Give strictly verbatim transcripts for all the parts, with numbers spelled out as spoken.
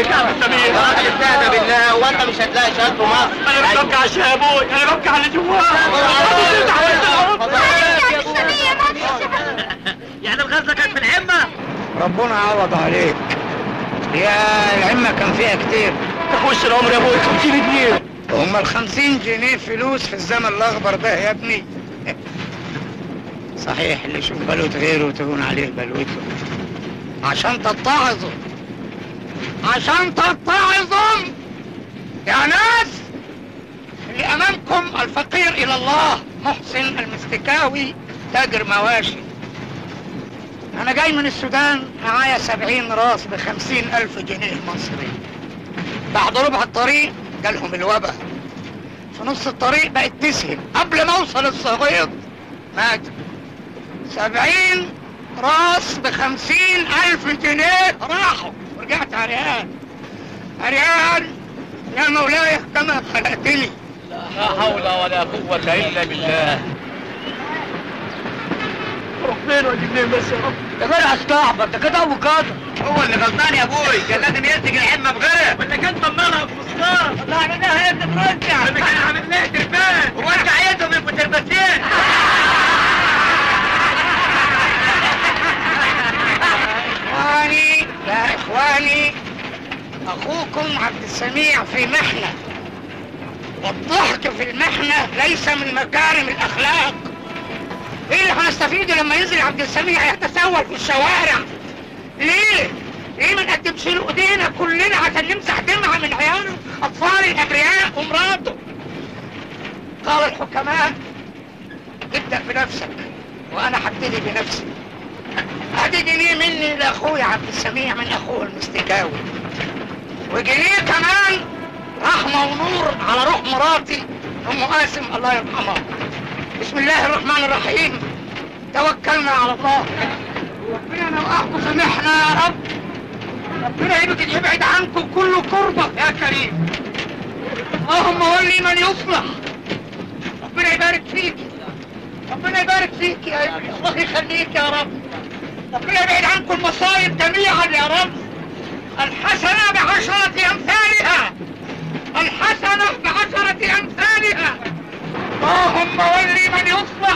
عليك يا عم سمير. يا راجل استهدى بالله، هو انت مش هتلاقي شهاده في مصر؟ انا ببكي عشان يا ابوي، انا ببكي على اللي جواه. يعني الغزه كانت في العمه؟ ربنا يعوض عليك. يا العمه كان فيها كتير. تخش العمر يا ابوي خمسين جنيه. هما الخمسين جنيه فلوس في الزمن الاخضر ده يا ابني؟ صحيح اللي يشوف بلوت غيره تهون عليه بلوته. عشان تتعظوا، عشان تتعظوا يا ناس. اللي امامكم الفقير الى الله محسن المستكاوي تاجر مواشي. انا جاي من السودان معايا سبعين راس بخمسين الف جنيه مصري. بعد ربع الطريق جالهم الوباء، في نص الطريق بقت تسهم، قبل ما اوصل الصغيط مات. سبعين راس بخمسين الف جنيه راحوا، ورجعت عريان عريان. يا مولاي كما خلقتني. لا حول ولا قوه الا بالله. روح فين واجيب منين بس يا رب؟ ده جدع استعبط، ده كده ابو قادر. هو اللي غلطان يا ابوي، كان لازم يمسك العمه بغيره. ولا كان طمنها في مسطره. والله عملناها هي بتترجع. انا كان عامل لها تربان. هو انت عايزهم يبقوا تربتين؟ اخواني يا اخواني، اخوكم عبد السميع في محنه، والضحك في المحنه ليس من مكارم الاخلاق. ايه اللي هنستفيده لما ينزل عبد السميع يتسول في الشوارع؟ ليه؟ ليه ما نقدمش له ايدينا كلنا عشان نمسح دمعه من عياله، اطفال الابرياء ومراته؟ قال الحكماء ابدأ بنفسك وانا هبتدي بنفسي. ادي جنيه مني لاخويا عبد السميع من اخوه المستكاوي، وجنيه كمان رحمه ونور على روح مراتي ام قاسم الله يرحمها. بسم الله الرحمن الرحيم، توكلنا على الله. ربنا يوقعكم في محنه يا رب، ربنا يبعد عنكم كل كربه يا كريم. اللهم ولي من يصلح. ربنا يبارك فيك، ربنا يبارك فيك يا ابني، الله يخليك يا رب. ربنا يبعد عنكم المصايب جميعا يا رب. الحسنة بعشرة أمثالها، الحسنة بعشرة أمثالها. اللهم ولي من يصلح،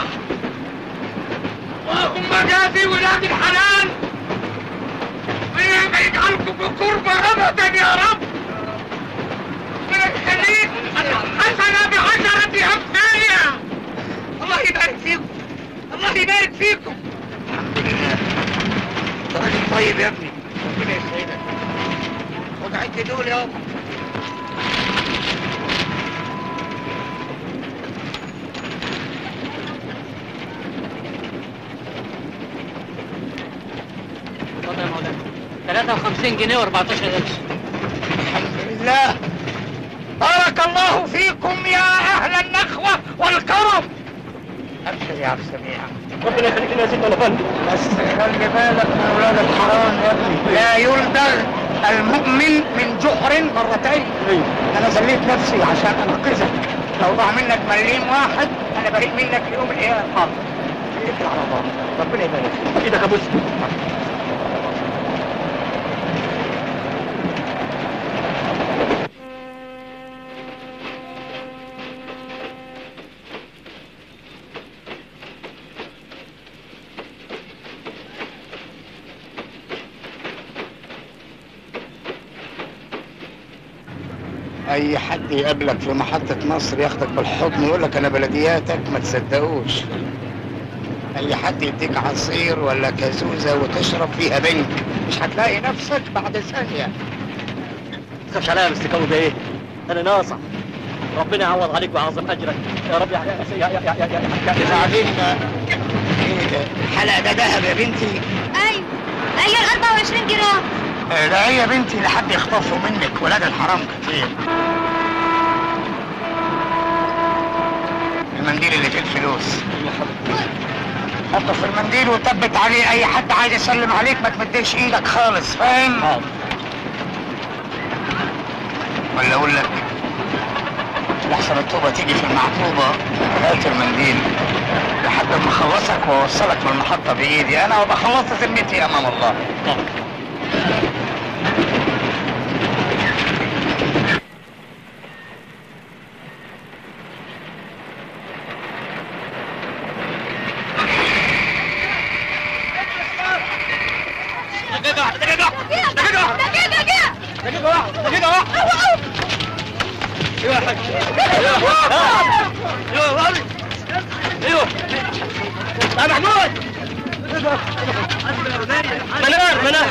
اللهم جازي ولاد الحلال، ربنا يبعد عنكم بقربة أبدا يا رب. ربنا يخليك، الحسنة بعشرة أمثالها. الله يبارك فيكم، الله يبارك فيكم. الحمد لله. راجل طيب يا ابني، ربنا يسعدك. خد عد دول يابا. اتفضل يا مولانا. ثلاثة وخمسين جنيه واربعتاشر قرش. الحمد لله. بارك الله فيكم يا أهل النخوة والكرم. أبشر يا عبد السميع. ربنا يخليك لنا يا سيدنا الافندي. بس خلي بالك من ولاد الحرام يا ابني، لا يلدغ المؤمن من جحر مرتين. انا ذليت نفسي عشان انقذك، لو ضاع منك مليم واحد انا بريء منك يوم القيامه. حاضر، اتكل على الله، ربنا يبارك فيك. ايدك يا بوسي. اي حد يقابلك في محطة مصر ياخدك بالحضن ويقول لك انا بلدياتك ما تصدقوش. اي حد يديك عصير ولا كازوزة وتشرب فيها بنك مش هتلاقي نفسك بعد ثانية. ما تخافش عليا يا مستكاوي ده ايه؟ انا ناصح. ربنا يعوض عليك ويعظم اجرك يا رب. يا يا يا يا يا يا بعدين ايه ده؟ الحلقة ده دهب يا بنتي؟ ايوه هي ال أربعة وعشرين جرام. لا يا بنتي لحد يخطفوا منك، ولاد الحرام كتير. المنديل اللي فيه الفلوس حطه في المنديل وثبت عليه، اي حد عايز يسلم عليك ما تمديش ايدك خالص، فاهم؟ حاضر. ولا اقول لك لحسن الطوبة تيجي في المعطوبة، هات المنديل لحد ما اخلصك واوصلك من المحطة بايدي انا، وبخلص ذمتي امام الله. حاضر. دقيقة واحدة دقيقة واحدة ايوه يا حاج ايوه ايوه غالي ايوه يا محمود منار منار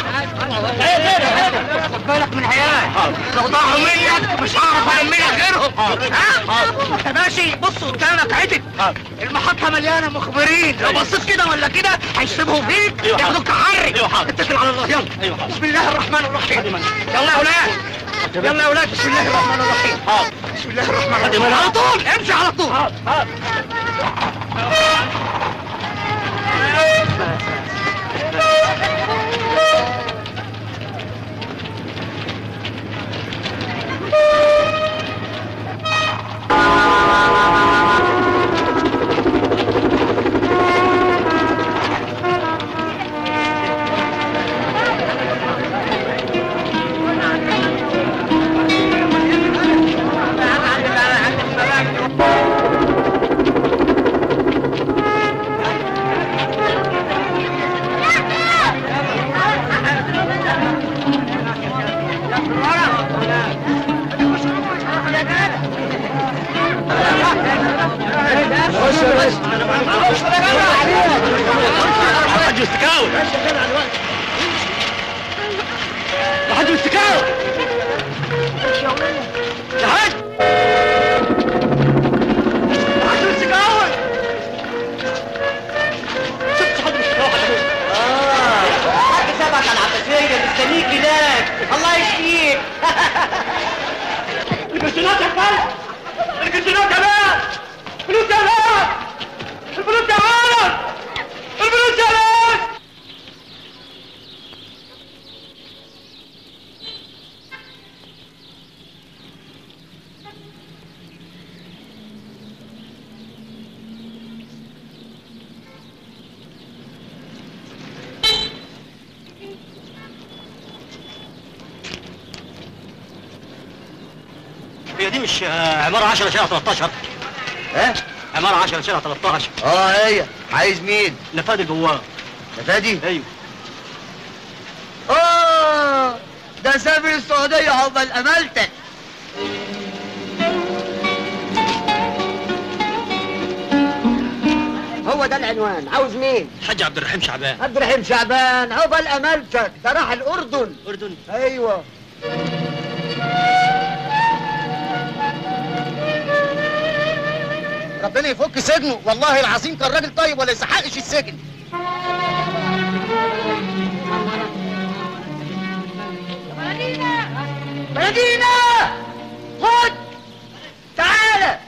خد بالك من عيال لو ضاعوا منك مش هعرف الملك غيرهم. ها انت ماشي بص قدامك عدل، المحطة مليانة مخبرين، لو بصيت كده ولا كده هيسيبوا فيك ياخدوك تحرك. اتكل على الله يلا. بسم الله الرحمن الرحيم. يلا يا اولاد يلا يا اولاد بسم الله الرحمن الرحيم. بسم الله الرحمن الرحيم على طول امشي على طول. حاج استكاوي يا حاج استكاوي يا حاج حاج استكاوي شفت حاج استكاوي اه حاج سابك على العباسية مستنيك هناك الله يشفيك الكرتونات يا فندم الكرتونات يا مان فلوس يا مان الفلوس يا مان الفلوس يا مان هي دي مش عمارة عشرة شارع تلتاشر؟ ها؟ عمارة عشرة شارع تلتاشر. اه هي. عايز مين؟ نفادي البواب. نفادي؟ ايوه. اه ده سافر السعودية عقبال امالتك. هو ده العنوان. عاوز مين؟ الحاج عبد الرحيم شعبان. عبد الرحيم شعبان عقبال امالتك، ده راح الاردن. اردن. ايوه. ربنا يفك سجنه، والله العظيم كان راجل طيب ولا يستحقش السجن. مدينة خد تعالى.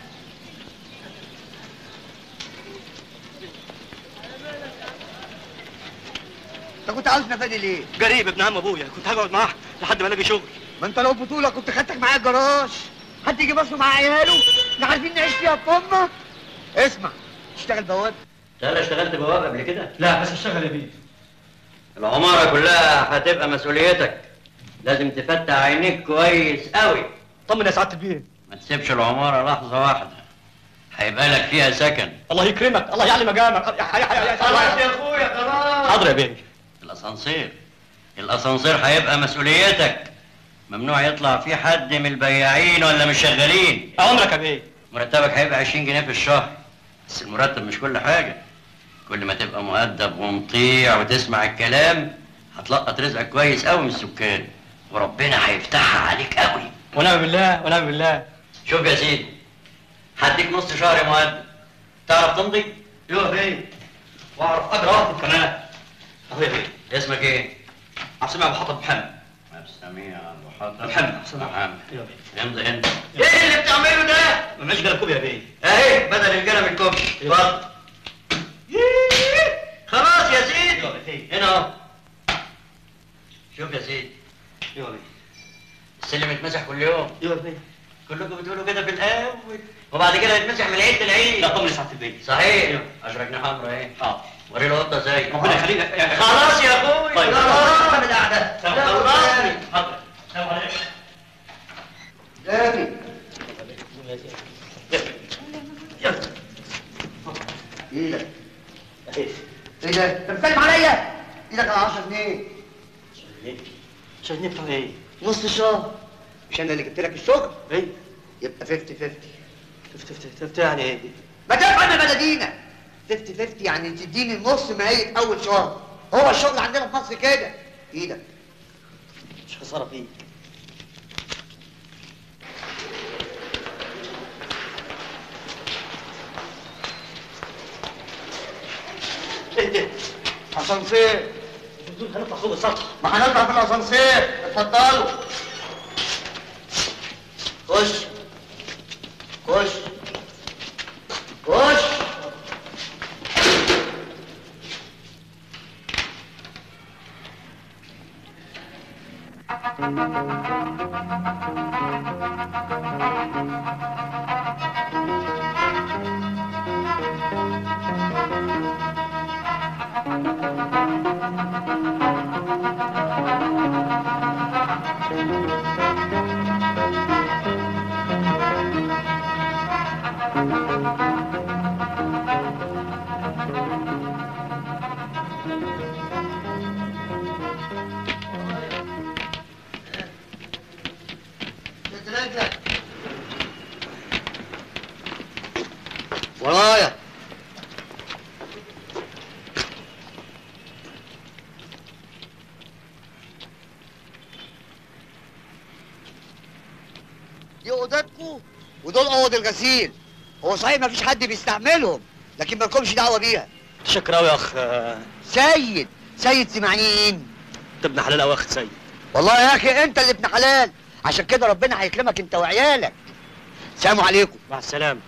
انت كنت عاوز نفادي ليه؟ قريب ابن عم ابويا، كنت هقعد معاه لحد ما الاقي شغل. ما انت لو بطولة كنت خدتك معايا الجراج. حد يجي بصوا مع عياله؟ احنا عارفين نعيش فيها بطولنا. اسمع، تشتغل بواب؟ انا اشتغلت بواب قبل كده؟ لا بس اشتغل يا بيه. العمارة كلها هتبقى مسؤوليتك، لازم تفتح عينيك كويس قوي. طمن يا سعادة البيه. ما تسيبش العمارة لحظة واحدة، هيبقى لك فيها سكن. الله يكرمك، الله يعلي مقامك. خلاص يا اخويا خلاص. حاضر يا بيه. الاسانسير الاسانسير هيبقى مسؤوليتك، ممنوع يطلع فيه حد من البياعين ولا من الشغالين. اوامرك يا بيه. مرتبك هيبقى عشرين جنيه في الشهر، بس المرتب مش كل حاجة. كل ما تبقى مؤدب ومطيع وتسمع الكلام هتلقط رزقك كويس قوي من السكان، وربنا هيفتحها عليك قوي. ونعم بالله ونعم بالله. شوف يا سيدي، هديك نص شهر يا مؤدب، تعرف تمضي؟ ايوه يا بيه. واعرف اقرا واكتب كمان. اهو يا بيه. اسمك ايه؟ عبد السميع ابو حطب محمد. عبد السميع ابو حطب محمد. عبد السميع محمد. ايوه يا بيه. امضي انت. ايه اللي بتعمله ده؟ ما معيش قلم كوب يا بيه. اهي بدل القلم الكوب. اتفضل. خلاص يا سيدي. ايوه يا بيه. هنا اهو. شوف يا سيدي، ايوه يا بيه. السلم يتمسح كل يوم. ايوه يا بيه. كلكم بتقولوا كده في الاول، وبعد كده يتمسح من العيد للعيد. لا طمن يا سعادة البيه. صحيح. اشرك جنيه حمرا ايه؟ اه. وري له قطه زي. ربنا يخليك. خلاص يا اخوي. طيب. خلاص من القعده. خلصني. حاضر. السلام عليكم. زكي ايدك. ايه ده؟ انت بتتكلم عليا؟ ايدك على عشرة جنيه. عشرة جنيه بتوع ايه؟ نص شهر. مش انا اللي جبت لك الشغل؟ ايه؟ يبقى خمسين خمسين. تفت تفت تفت يعني ايه؟ ما تفهم يا بلدينا. خمسين خمسين يعني تديني النص ماهية اول شهر. هو الشغل عندنا في مصر كده. ايدك. مش خساره فيك. ايه ده؟ اسانسير. انتوا هنطلع فوق السطح. ما هنطلع في الاسانسير. اتفضلوا. خش. خش. خش. ورايا. دي اوضتكم ودول اوض الغسيل. هو صحيح مفيش حد بيستعملهم لكن مالكمش دعوه بيها. شكرا قوي يا اخ. سيد سيد سمعنين. انت ابن حلال قوي يا اخ سيد. والله يا اخي انت اللي ابن حلال، عشان كده ربنا هيكرمك انت وعيالك. سلام عليكم. مع السلامه.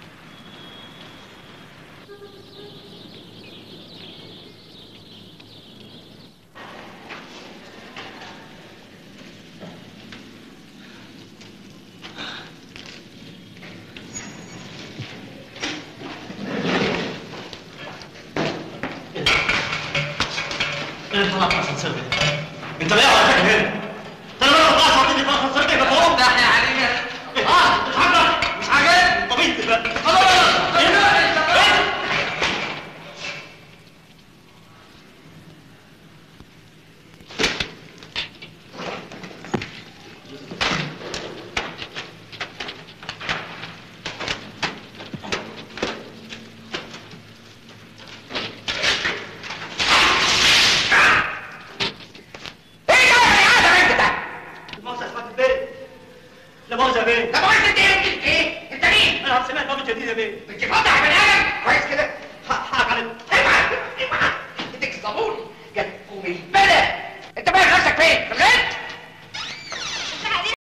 ايه اللي طلع في الاسانسير ده؟ انت ليه على فكره هنا؟ انت لما طلعت حطيتني في الاسانسير كده فوق؟ افتح يا علي. اه اتحرك. مش عاجبني. طب انت بقى. خلاص. ايه؟ لا مؤاخذة يا بيه. لا مؤاخذة ايه؟ ايه؟ انت مين؟ انا سمعت ضابط جديد يا بيه.